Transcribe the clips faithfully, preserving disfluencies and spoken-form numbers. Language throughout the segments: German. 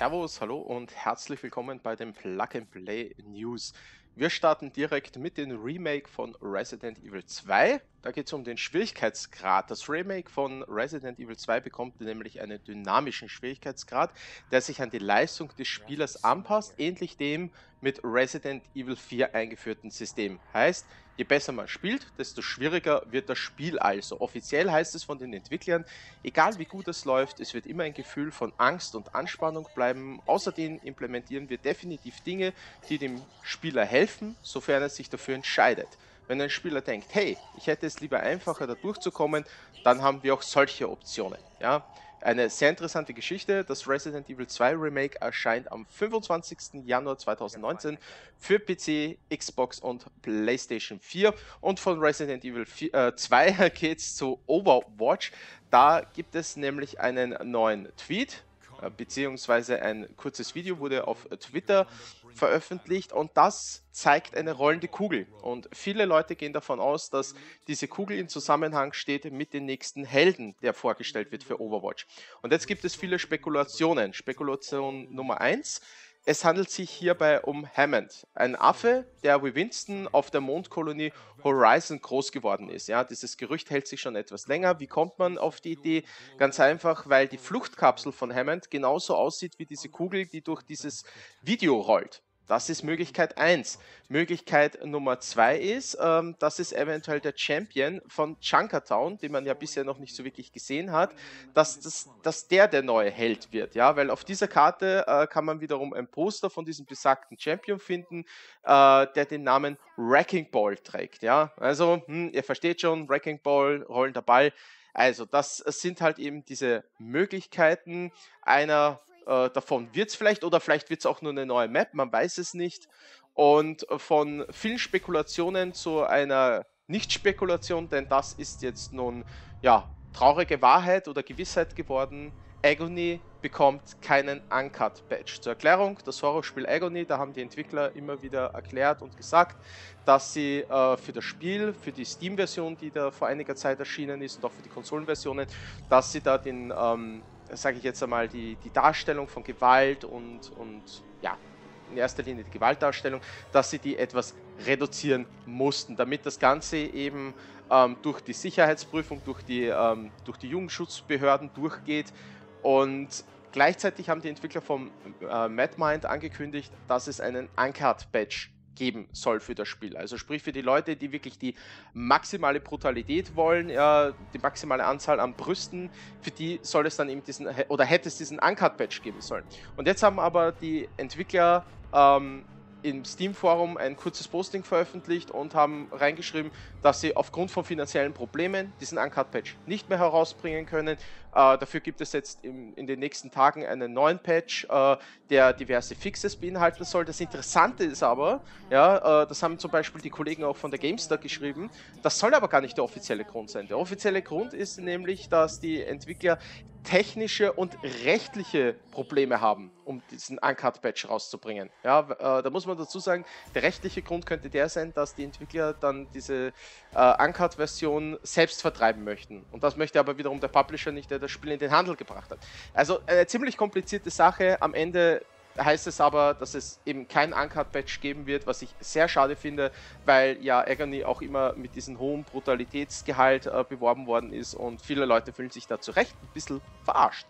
Servus, hallo und herzlich willkommen bei den Plug and Play News. Wir starten direkt mit dem Remake von Resident Evil zwei. Da geht es um den Schwierigkeitsgrad. Das Remake von Resident Evil zwei bekommt nämlich einen dynamischen Schwierigkeitsgrad, der sich an die Leistung des Spielers anpasst, ähnlich dem mit Resident Evil vier eingeführten System. Heißt, je besser man spielt, desto schwieriger wird das Spiel also. Offiziell heißt es von den Entwicklern, egal wie gut es läuft, es wird immer ein Gefühl von Angst und Anspannung bleiben. Außerdem implementieren wir definitiv Dinge, die dem Spieler helfen, sofern er sich dafür entscheidet. Wenn ein Spieler denkt, hey, ich hätte es lieber einfacher da durchzukommen, dann haben wir auch solche Optionen. Ja? Eine sehr interessante Geschichte. Das Resident Evil zwei Remake erscheint am fünfundzwanzigsten Januar zweitausendneunzehn für P C, Xbox und PlayStation vier. Und von Resident Evil zwei geht es zu Overwatch. Da gibt es nämlich einen neuen Tweet, beziehungsweise ein kurzes Video wurde auf Twitter veröffentlicht und das zeigt eine rollende Kugel. Und viele Leute gehen davon aus, dass diese Kugel in Zusammenhang steht mit dem nächsten Helden, der vorgestellt wird für Overwatch. Und jetzt gibt es viele Spekulationen. Spekulation Nummer eins. Es handelt sich hierbei um Hammond, ein Affe, der wie Winston auf der Mondkolonie Horizon groß geworden ist. Ja, dieses Gerücht hält sich schon etwas länger. Wie kommt man auf die Idee? Ganz einfach, weil die Fluchtkapsel von Hammond genauso aussieht wie diese Kugel, die durch dieses Video rollt. Das ist Möglichkeit eins. Möglichkeit Nummer zwei ist, ähm, dass es eventuell der Champion von Junkertown, den man ja bisher noch nicht so wirklich gesehen hat, dass, das, dass der der neue Held wird. Ja? Weil auf dieser Karte äh, kann man wiederum ein Poster von diesem besagten Champion finden, äh, der den Namen Wrecking Ball trägt. Ja? Also, hm, ihr versteht schon, Wrecking Ball, rollender Ball. Also, das sind halt eben diese Möglichkeiten einer. Äh, davon wird es vielleicht oder vielleicht wird es auch nur eine neue Map, man weiß es nicht. Und von vielen Spekulationen zu einer Nicht-Spekulation, denn das ist jetzt nun ja traurige Wahrheit oder Gewissheit geworden. Agony bekommt keinen Uncut-Patch. Zur Erklärung, das Horrorspiel Agony, da haben die Entwickler immer wieder erklärt und gesagt, dass sie äh, für das Spiel, für die Steam-Version, die da vor einiger Zeit erschienen ist und auch für die Konsolenversionen, dass sie da den ähm, sage ich jetzt einmal, die, die Darstellung von Gewalt und, und ja, in erster Linie die Gewaltdarstellung, dass sie die etwas reduzieren mussten, damit das Ganze eben ähm, durch die Sicherheitsprüfung, durch die, ähm, durch die Jugendschutzbehörden durchgeht. Und gleichzeitig haben die Entwickler vom äh, MadMind angekündigt, dass es einen Uncut-Patch geben soll für das Spiel. Also sprich für die Leute, die wirklich die maximale Brutalität wollen, ja, die maximale Anzahl an Brüsten, für die soll es dann eben diesen, oder hätte es diesen Uncut-Patch geben sollen. Und jetzt haben aber die Entwickler ähm, im Steam-Forum ein kurzes Posting veröffentlicht und haben reingeschrieben, dass sie aufgrund von finanziellen Problemen diesen Uncut-Patch nicht mehr herausbringen können. Äh, dafür gibt es jetzt im, in den nächsten Tagen einen neuen Patch, äh, der diverse Fixes beinhalten soll. Das Interessante ist aber, ja, äh, das haben zum Beispiel die Kollegen auch von der GameStar geschrieben, das soll aber gar nicht der offizielle Grund sein. Der offizielle Grund ist nämlich, dass die Entwickler technische und rechtliche Probleme haben, um diesen Uncut-Patch rauszubringen. Ja, äh, da muss man dazu sagen, der rechtliche Grund könnte der sein, dass die Entwickler dann diese äh, Uncut-Version selbst vertreiben möchten. Und das möchte aber wiederum der Publisher nicht, der das Spiel in den Handel gebracht hat. Also eine ziemlich komplizierte Sache. Am Ende heißt es aber, dass es eben kein Uncut-Patch geben wird, was ich sehr schade finde, weil ja Agony auch immer mit diesem hohen Brutalitätsgehalt äh, beworben worden ist und viele Leute fühlen sich da zu Recht ein bisschen verarscht.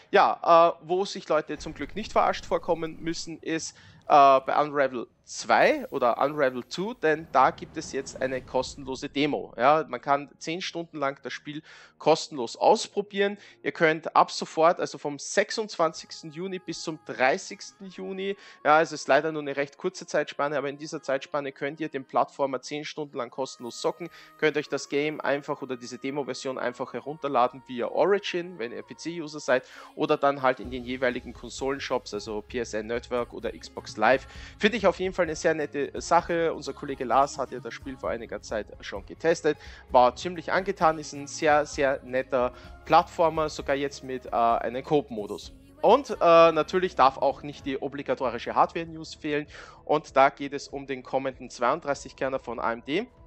Ja, äh, wo sich Leute zum Glück nicht verarscht vorkommen müssen, ist äh, bei Unravel zwei oder Unravel zwei, denn da gibt es jetzt eine kostenlose Demo. Ja, man kann zehn Stunden lang das Spiel kostenlos ausprobieren. Ihr könnt ab sofort, also vom sechsundzwanzigsten Juni bis zum dreißigsten Juni, ja, es ist leider nur eine recht kurze Zeitspanne, aber in dieser Zeitspanne könnt ihr den Plattformer zehn Stunden lang kostenlos zocken, könnt euch das Game einfach oder diese Demo-Version einfach herunterladen via Origin, wenn ihr P C-User seid, oder dann halt in den jeweiligen Konsolenshops, also P S N Network oder Xbox Live. Finde ich auf jeden Fall eine sehr nette Sache. Unser Kollege Lars hat ja das Spiel vor einiger Zeit schon getestet, war ziemlich angetan, ist ein sehr, sehr netter Plattformer, sogar jetzt mit äh, einem Coop-Modus. Und äh, natürlich darf auch nicht die obligatorische Hardware-News fehlen und da geht es um den kommenden zweiunddreißig Kerner von A M D.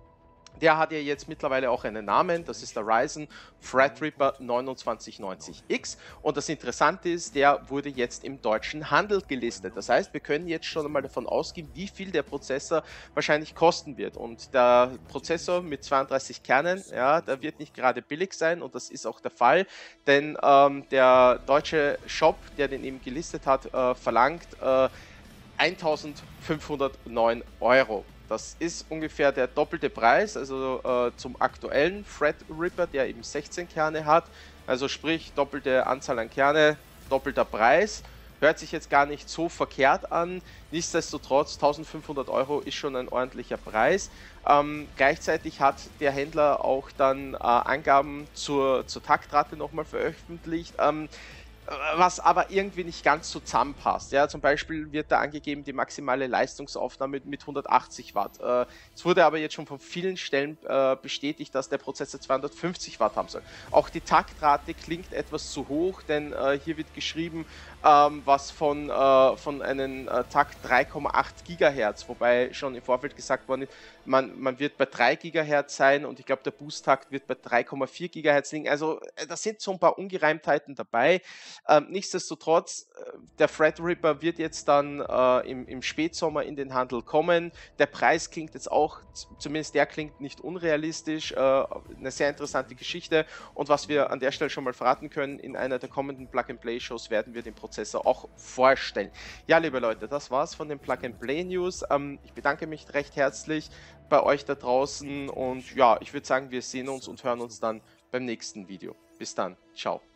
Der hat ja jetzt mittlerweile auch einen Namen, das ist der Ryzen Threadripper neun zwei neunzig X, und das Interessante ist, der wurde jetzt im deutschen Handel gelistet. Das heißt, wir können jetzt schon einmal davon ausgehen, wie viel der Prozessor wahrscheinlich kosten wird, und der Prozessor mit zweiunddreißig Kernen, ja, der wird nicht gerade billig sein, und das ist auch der Fall, denn ähm, der deutsche Shop, der den eben gelistet hat, äh, verlangt äh, eintausendfünfhundertneun Euro. Das ist ungefähr der doppelte Preis, also äh, zum aktuellen Threadripper, der eben sechzehn Kerne hat. Also sprich, doppelte Anzahl an Kerne, doppelter Preis. Hört sich jetzt gar nicht so verkehrt an. Nichtsdestotrotz, eintausendfünfhundert Euro ist schon ein ordentlicher Preis. Ähm, gleichzeitig hat der Händler auch dann äh, Angaben zur, zur Taktrate nochmal veröffentlicht. Ähm, was aber irgendwie nicht ganz so zusammenpasst. Ja, zum Beispiel wird da angegeben, die maximale Leistungsaufnahme mit hundertachtzig Watt. Äh, es wurde aber jetzt schon von vielen Stellen äh, bestätigt, dass der Prozessor zweihundertfünfzig Watt haben soll. Auch die Taktrate klingt etwas zu hoch, denn äh, hier wird geschrieben, ähm, was von, äh, von einem äh, Takt drei Komma acht Gigahertz, wobei schon im Vorfeld gesagt worden ist, man, man wird bei drei Gigahertz sein, und ich glaube, der Boost-Takt wird bei drei Komma vier Gigahertz liegen. Also äh, da sind so ein paar Ungereimtheiten dabei. Ähm, nichtsdestotrotz, äh, der Threadripper wird jetzt dann äh, im, im Spätsommer in den Handel kommen. Der Preis klingt jetzt auch, zumindest der klingt nicht unrealistisch, äh, eine sehr interessante Geschichte, und was wir an der Stelle schon mal verraten können, in einer der kommenden Plug-and-Play-Shows werden wir den Prozessor auch vorstellen. Ja, liebe Leute, das war's von den Plug-and-Play-News. Ähm, ich bedanke mich recht herzlich bei euch da draußen, und ja, ich würde sagen, wir sehen uns und hören uns dann beim nächsten Video. Bis dann, ciao.